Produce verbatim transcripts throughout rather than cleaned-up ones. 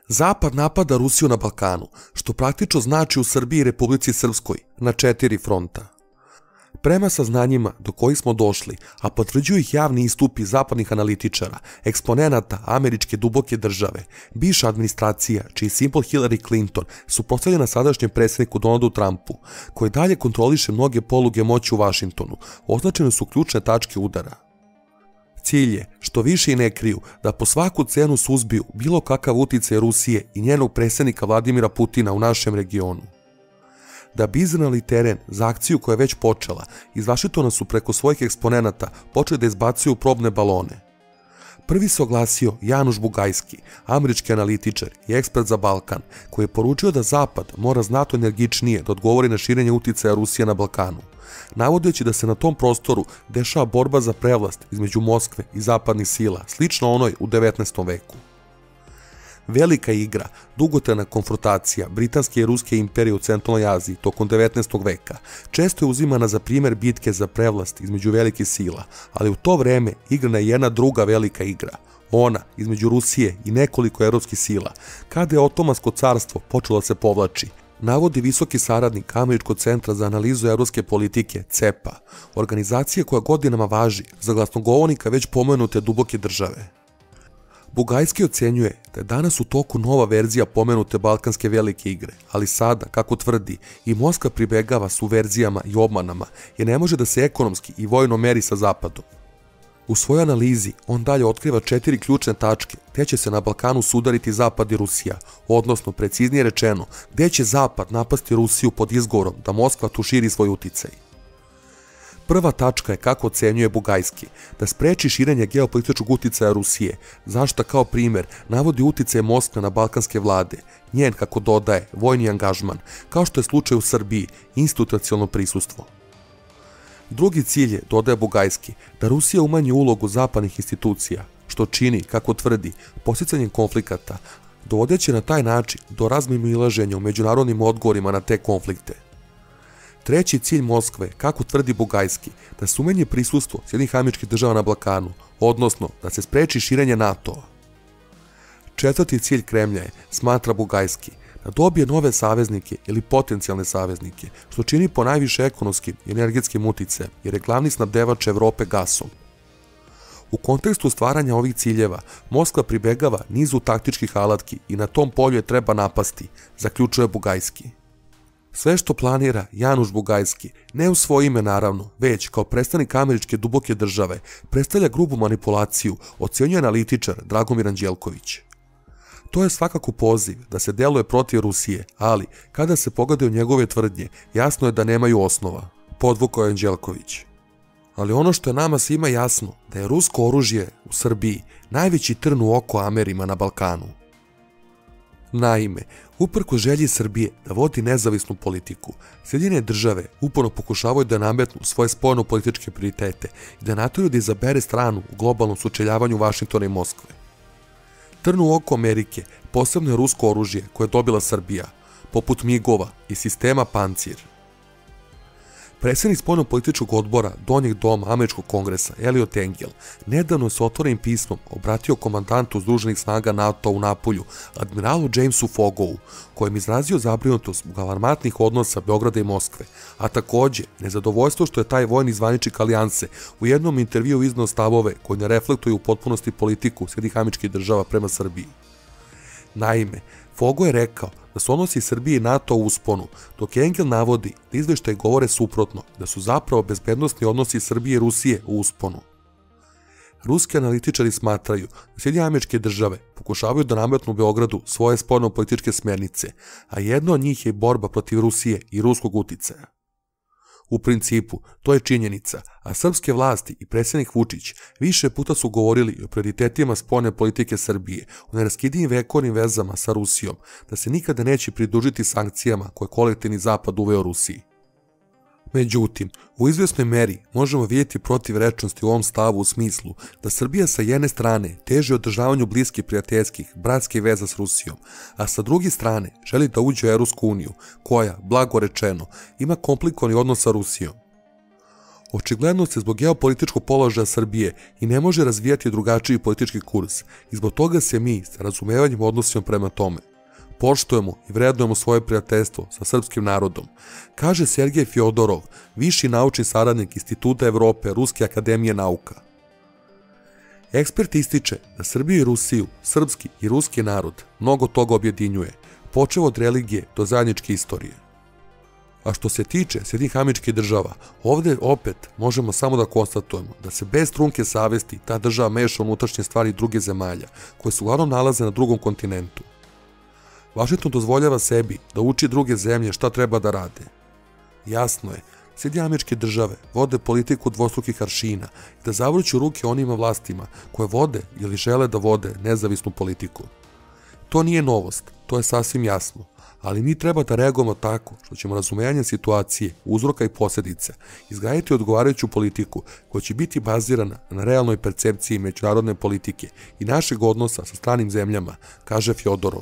Zapad napada Rusiju na Balkanu, što praktično znači u Srbiji i Republici Srpskoj na četiri fronta. Prema saznanjima do kojih smo došli, a potvrđuju ih javni istupi zapadnih analitičara, eksponenata američke duboke države, bivša administracija, čiji simbol Hillary Clinton, suprotstavljena sadašnjem predsjedniku Donaldu Trumpu, koji dalje kontroliše mnoge poluge moći u Vašingtonu, označene su ključne tačke udara. Cilj je, što više i ne kriju, da po svaku cenu suzbiju bilo kakav uticaj Rusije i njenog predsjednika Vladimira Putina u našem regionu. Da bi iznali teren za akciju koja je već počela, iz Vašingtona su preko svojih eksponenata počeli da izbacuju probne balone. Prvi se oglasio Januš Bugajski, američki analitičar i ekspert za Balkan, koji je poručio da Zapad mora znatno energičnije da odgovori na širenje uticaja Rusije na Balkanu, navodeći da se na tom prostoru dešava borba za prevlast između Moskve i zapadnih sila, slično onoj u devetnaestom veku. Velika igra, dugotrajna konfrontacija Britanske i Ruske imperije u centralnoj Aziji tokom devetnaestog veka često je uzimana za primjer bitke za prevlast između velikih sila, ali u to vreme igrana je jedna druga velika igra, ona između Rusije i nekoliko evropskih sila, kada je Otomansko carstvo počelo da se povlači, navodi visoki saradnik Američkog centra za analizu evropske politike C E P A, organizacije koja godinama važi za glasnogovornika već pomenute duboke države. Bugajski ocenjuje da je danas u toku nova verzija pomenute balkanske velike igre, ali sada, kako tvrdi, i Moskva pribegava s verzijama i obmanama, jer ne može da se ekonomski i vojno meri sa Zapadom. U svojoj analizi on dalje otkriva četiri ključne tačke gde će se na Balkanu sudariti Zapad i Rusija, odnosno, preciznije rečeno, gde će Zapad napasti Rusiju pod izgovorom da Moskva tu širi svoj uticaj. Prva tačka je, kako ocenjuje Bugajski, da spreči širenje geopolitičkog uticaja Rusije, zašta kao primjer navodi uticaje Moskve na balkanske vlade, njen, kako dodaje, vojni angažman, kao što je slučaj u Srbiji, institucionalno prisustvo. Drugi cilj je, dodaje Bugajski, da Rusija umanji ulogu zapadnih institucija, što čini, kako tvrdi, posticanjem konflikata, dovodeći na taj način do razmimoilaženja u međunarodnim odgovorima na te konflikte. Treći cilj Moskve, kako tvrdi Bugajski, da se umanji prisustvo Sjedinjenih Američkih Država na Balkanu, odnosno da se spreči širenje NATO-a. Četvrti cilj Kremlja je, smatra Bugajski, da dobije nove saveznike ili potencijalne saveznike, što čini po najviše ekonomskim i energetskim uticajem, jer je glavni snabdevač Evrope gasom. U kontekstu stvaranja ovih ciljeva, Moskva pribegava nizu taktičkih alatki i na tom polju je treba napasti, zaključuje Bugajski. Sve što planira Januš Bugajski, ne u svoje ime naravno, već kao predstavnik američke duboke države, predstavlja grubu manipulaciju, ocenjuje analitičar Dragomir Anđelković. To je svakako poziv da se deluje protiv Rusije, ali kada se pogledaju njegove tvrdnje, jasno je da nemaju osnova, podvukao je Anđelković. Ali ono što je nama svima jasno, da je rusko oružje u Srbiji najveći trn u oko Amerima na Balkanu. Naime, uprko želji Srbije da vodi nezavisnu politiku, Sjedinjene države uporno pokušavaju da nametnu svoje spoljno-političke prioritete i da nateraju da izabere stranu u globalnom sučeljavanju Vašingtona i Moskve. Trn u oko Amerike posebno je rusko oružje koje je dobila Srbija, poput migova i sistema Pancir. Predsjednik spoljno-političkog odbora Donjeg doma Američkog kongresa Eliot Engel nedavno se otvorenim pismom obratio komandantu Združenih snaga NATO u Napolju, admiralu Jamesu Fogovu, kojem izrazio zabrinutost zbog alarmantnih odnosa Beograda i Moskve, a takođe nezadovoljstvo što je taj vojni zvaničnik alijanse u jednom intervjuu izneo stavove koji ne reflektuju u potpunosti politiku Sjedinjenih Američkih Država prema Srbiji. Naime, Fogo je rekao da su odnosi Srbije i NATO u usponu, dok Engel navodi da izveštaji govore suprotno, da su zapravo bezbednosni odnosi Srbije i Rusije u usponu. Ruski analitičari smatraju da Sjedinjene Američke Države pokušavaju da nametnu Beogradu svoje spoljno-političke smernice, a jedno od njih je borba protiv Rusije i ruskog uticaja. U principu, to je činjenica, a srpske vlasti i predsjednik Vučić više puta su govorili o prioritetima spoljne politike Srbije, o neraskidivim vekovnim vezama sa Rusijom, da se nikada neće pridružiti sankcijama koje kolektivni Zapad uveo Rusiji. Međutim, u izvjesnoj meri možemo vidjeti protivrečnosti u ovom stavu u smislu da Srbija sa jedne strane teži održavanju bliskih prijateljskih, bratskih veza s Rusijom, a sa druge strane želi da uđe u Evropsku uniju, koja, blago rečeno, ima komplikovani odnos sa Rusijom. Očigledno se zbog geopolitičkog položaja Srbije i ne može razvijati drugačiji politički kurs i zbog toga se mi sa razumevanjem odnosimo prema tome. Poštujemo i vrednujemo svoje prijateljstvo sa srpskim narodom, kaže Sergej Fjodorov, viši naučni saradnik Instituta Evrope Ruske akademije nauka. Ekspert ističe da Srbiju i Rusiju, srpski i ruski narod, mnogo toga objedinjuje, počev od religije do zajedničke istorije. A što se tiče Sjedinjenih Američkih Država, ovdje opet možemo samo da konstatujemo da se bez trunke savesti ta država meša u unutrašnje stvari druge zemalja, koje se uglavnom nalaze na drugom kontinentu. Vašington dozvoljava sebi da uči druge zemlje šta treba da rade. Jasno je, Sjedinjene Američke Države vode politiku dvostrukih aršina i da zavrću ruke onima vlastima koje vode ili žele da vode nezavisnu politiku. To nije novost, to je sasvim jasno, ali mi treba da reagujemo tako što ćemo razumejanjem situacije, uzroka i posljedica izgraditi odgovarajuću politiku koja će biti bazirana na realnoj percepciji međunarodne politike i našeg odnosa sa stranim zemljama, kaže Fjodorov.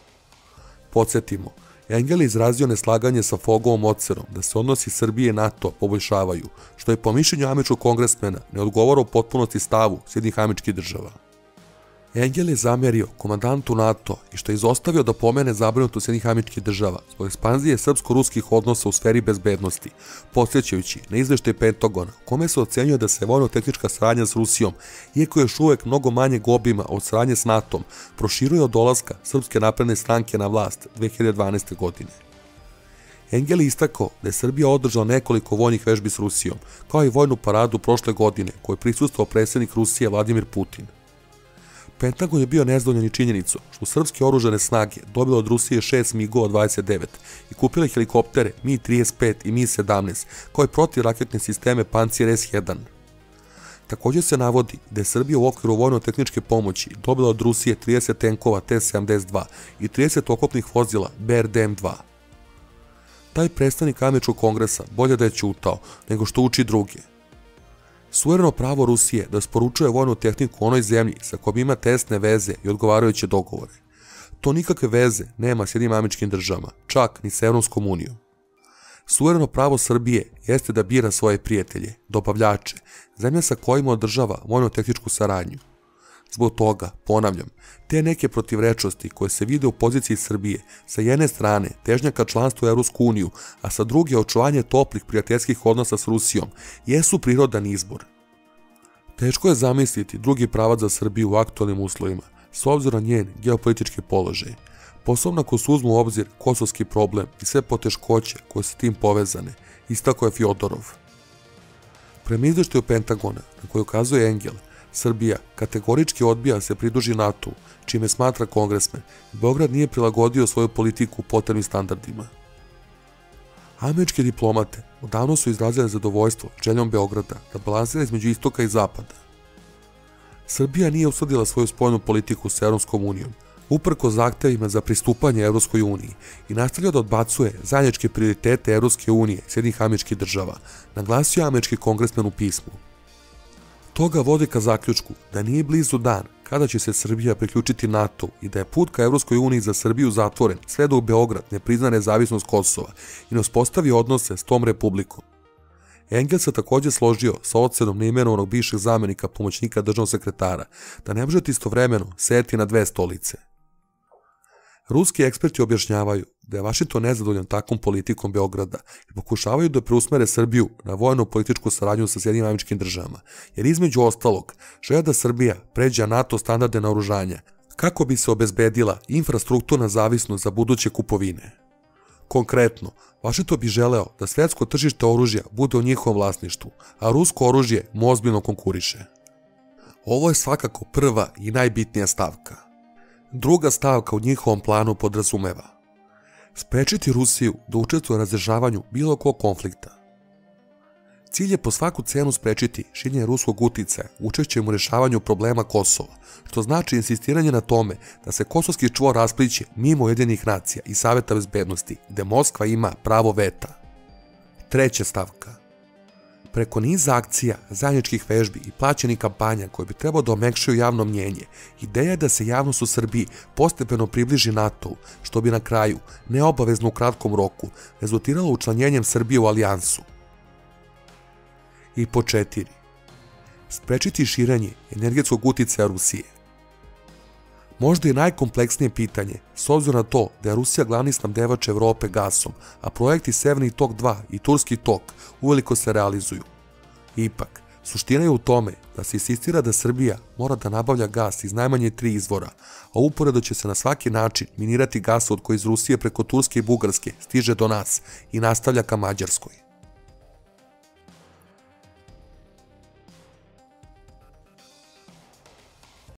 Podsjetimo, Engel je izrazio neslaganje sa Fogovom ocenom da se odnosi Srbije i NATO poboljšavaju, što je po mišljenju američkog kongresmena ne odgovara u potpunosti stavu Sjedinjenih Američkih Država. Engel je zamerio komandantu NATO i što je izostavio da pomene zabrinutost Sjedinjenih Američkih Država zbog ekspanzije srpsko-ruskih odnosa u sferi bezbednosti, podsjećajući na izveštaj Pentagona, kome se ocenjuje da se vojno-tehnička saradnja s Rusijom, iako je još uvek mnogo manjeg obima od saradnje s NATO-om, proširuje od dolaska Srpske napredne stranke na vlast dve hiljade dvanaeste. godine. Engel je istakao da je Srbija održala nekoliko vojnih vežbi s Rusijom, kao i vojnu paradu prošle godine koju je prisustvovao predsjednik Rusije Vladimir Putin. Pentagon je bio nezadovoljan i činjenicom što srpske oružane snage dobile od Rusije šest migova dvadeset devet i kupile helikoptere Mi trideset pet i Mi sedamnaest, kao i protivraketne sisteme Pancir S jedan. Također se navodi da je Srbija u okviru vojno-tehničke pomoći dobila od Rusije trideset tenkova T sedamdeset dva i trideset oklopnih vozila B R D M dva. Taj predstavnik američkog kongresa bolje da je ćutao nego što uči druge. Suvereno pravo Rusije da sporučuje vojnu tehniku onoj zemlji sa kojom ima tesne veze i odgovarajuće dogovore. To nikakve veze nema s Sjedinjenim Američkim Državama, čak ni s Evropskom unijom. Suvereno pravo Srbije jeste da bira svoje prijatelje, dobavljače, zemlje sa kojima održava vojno-tehničku saradnju. Zbog toga, ponavljam, te neke protivrečnosti koje se vide u poziciji Srbije, sa jedne strane težnja ka članstvu u Evropsku uniju, a sa druge očuvanje toplih prijateljskih odnosa s Rusijom, jesu prirodan izbor. Teško je zamisliti drugi pravac za Srbiju u aktualnim uslovima, s obzirom na njen geopolitički položaj, posebno ako se uzmu u obzir kosovski problem i sve poteškoće koje su tim povezane, istakao je Fjodorov. Prema izveštaju Pentagona, na koji ukazuje Engel, Srbija kategorički odbija se pridruži NATO-u, čime smatra kongresmen, Beograd nije prilagodio svoju politiku potrebnim standardima. Američke diplomate odavno su izrazile zadovoljstvo željom Beograda da balansira između istoka i zapada. Srbija nije uskladila svoju spoljnu politiku s Evropskom unijom, uprko zahtevima za pristupanje Evropskoj uniji i nastavlja da odbacuje zajedničke prioritete Evropske unije Sjedinjenih Američkih Država, naglasio američki kongresmen u pismu. Toga vodi ka zaključku da nije blizu dan kada će se Srbija priključiti NATO i da je put ka Evropskoj uniji za Srbiju zatvoren sve dok Beograd ne prizna nezavisnost Kosova i ne uspostavi odnose s tom republikom. Engel se također složio sa ocenom neimenovanog bivšeg zamjenika pomoćnika državnog sekretara da ne možete istovremeno sedeti na dve stolice. Ruski eksperti objašnjavaju da je Vašington nezadovoljan takvom politikom Beograda i pokušavaju da preusmere Srbiju na vojno-političku saradnju sa Sjedinjenim Američkim Državama, jer između ostalog žele da Srbija pređe NATO standarde naoružanja kako bi se obezbedila infrastrukturna zavisnost za buduće kupovine. Konkretno, Vašington bi želeo da svetsko tržište oružja bude u njihovom vlasništvu, a rusko oružje mu ozbiljno konkuriše. Ovo je svakako prva i najbitnija stavka. Druga stavka u njihovom planu podrazumeva sprečiti Rusiju da učestvuje u razrješavanju bilo kog konflikta. Cilj je po svaku cenu sprečiti širenje ruskog uticaja učešćem u rješavanju problema Kosova, što znači insistiranje na tome da se kosovski čvor raspliće mimo Ujedinjenih nacija i Saveta bezbednosti, gde Moskva ima pravo veta. Treća stavka. Preko niza akcija, zajedničkih vežbi i plaćenih kampanja koje bi trebalo da omekšaju javno mnjenje, ideja je da se javnost u Srbiji postepeno približi NATO-u, što bi na kraju, neobavezno u kratkom roku, rezultiralo učlanjenjem Srbije u alijansu. I pod četiri. Sprečiti širenje energetskog uticaja Rusije. Možda je najkompleksnije pitanje, s obzirom na to da je Rusija glavni snabdevač Evrope gasom, a projekti Severni tok dva i Turski tok uveliko se realizuju. Ipak, suština je u tome da se insistira da Srbija mora da nabavlja gas iz najmanje tri izvora, a uporedo će se na svaki način minirati gasovod koji iz Rusije preko Turske i Bugarske stiže do nas i nastavlja ka Mađarskoj.